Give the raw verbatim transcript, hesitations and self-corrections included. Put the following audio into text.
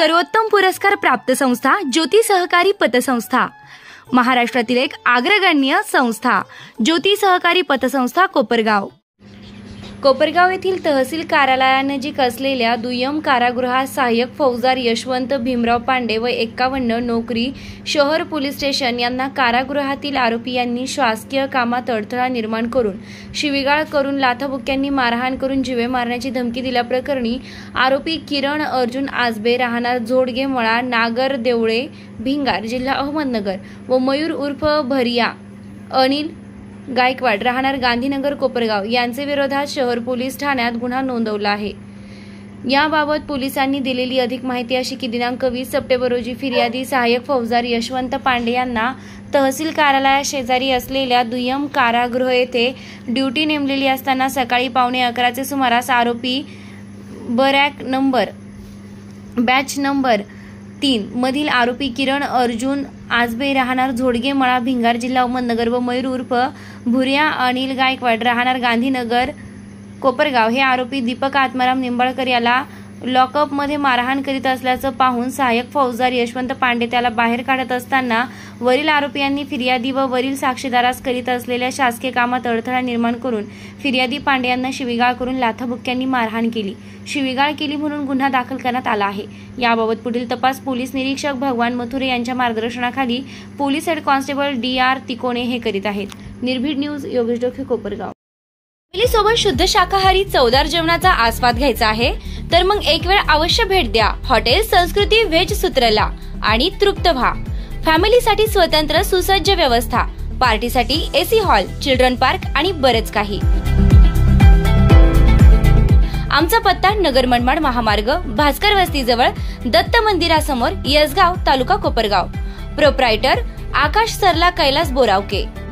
सर्वोत्तम पुरस्कार प्राप्त संस्था ज्योती सहकारी पतसंस्था, महाराष्ट्रातील एक अग्रगण्य संस्था ज्योती सहकारी पतसंस्था कोपरगाव। कोपरगाव येथील तहसील कार्यालयानजीक असलेल्या दुय्यम कारागृहात सहाय्यक फौजदार यशवंत भीमराव पांडे व एक्कावन्न नोकरी शहर पोलीस स्टेशन यांना कारागृहातील आरोपी यांनी शासकीय कामात अडथळा निर्माण करून शिवीगाळ करून लाथाबुक्क्यांनी मारहाण करून जीवे मारण्याची धमकी दिल्याप्रकरणी आरोपी किरण अर्जुन आजबे राहणार झोडगे मळा नागर देवळे भिंगार जिल्हा अहमदनगर व मयूर उर्फ भरिया अनिल गायकवाड राहणार गांधीनगर कोपरगाव यांचे विरोधात शहर पोलीस ठाण्यात गुन्हा नोंदवला आहे। याबाबत पोलिसांनी दिलेली अधिक माहिती अशी की दिनांक वीस सप्टेंबर रोजी फिर्यादी सहाय्यक फौजदार यशवंत पांडे यांना तहसील कार्यालया शेजारी असलेल्या दुय्यम कारागृह येथे ड्युटी नेमलेली असताना सकाळी पावणे अकराचे सुमारास आरोपी बरॅक नंबर बॅच नंबर तीन मधील आरोपी किरण अर्जुन आजबे राहणार झोडगे मळा भिंगार जिल्हा अहमदनगर व मयूर उर्फ भुरिया अनिल गायकवाड राहणार गांधीनगर कोपरगाव हे आरोपी दीपक आत्माराम निंबाळकर याला लॉकअप मध्ये मारहाण करीत असल्याचं पाहून सहाय्यक फौजदार यशवंत पांडे त्याला बाहेर काढत असताना वरील आरोपींनी फिर्यादी व वरील साक्षीदारास करीत असलेल्या शासकीय कामात अडथळा निर्माण करून फिर्यादी पांडे यांना शिवीगाळ करून लाथाबुक्क्यांनी मारहाण केली शिवीगाळ केली म्हणून गुन्हा दाखल करण्यात आला आहे। याबाबत पुढील तपास पोलीस निरीक्षक भगवान मथुरे यांच्या मार्गदर्शनाखाली police head constable D R Tikone हे करीत आहेत। निर्भीड न्यूज योगेश डोके कोपरगाव। सोबत शुद्ध शाकाहारी चवदार जेवणाचा आस्वाद घ्यायचा आहे तर मग एक वेळ अवश्य भेट द्या हॉटेल संस्कृती व्हेज सूत्रला आणि तृप्त व्हा। फॅमिलीसाठी स्वतंत्र सुसज्ज व्यवस्था, पार्टीसाठी एसी हॉल, चिल्ड्रन पार्क आणि बरेच काही। आमचा पत्ता नगर मनमाड महामार्ग भास्कर वस्ती जवळ दत्त मंदिरासमोर यसगाव तालुका कोपरगाव। प्रोप्रायटर आकाश सरला कैलास बोरावके।